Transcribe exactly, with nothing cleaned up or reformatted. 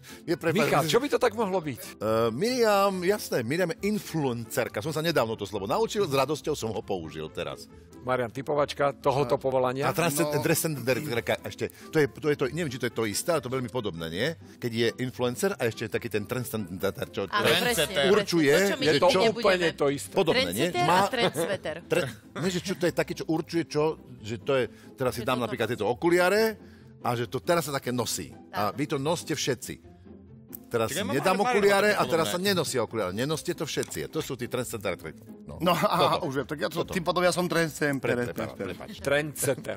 Je Michal, čo by to tak mohlo byť? Uh, Miriam, jasné, Miriam je influencerka. Som sa nedávno to slovo naučil, s radosťou som ho použil teraz. Marian, typovačka tohoto povolania? A transcendenterka, no. ešte, to je, to je to, neviem, či to je to isté, ale to je veľmi podobné, nie? Keď je influencer a ešte taký ten transcendenter, čo určuje, je to úplne to isté. Podobné, nie? Má... a trendsetter. Tre... Nie, že čo to je taký, čo určuje, čo, že to je, teraz si dám napríklad tieto okuliare a že to teraz sa také nosí. A vy to noste všetci. Teraz si nedám okuliare a teraz sa nenosia okuliare. Nenoste to všetci. To sú tí trendsetter. No, no aha, už je. Tak ja to, tým potom ja som trendsetter. Trendsetter.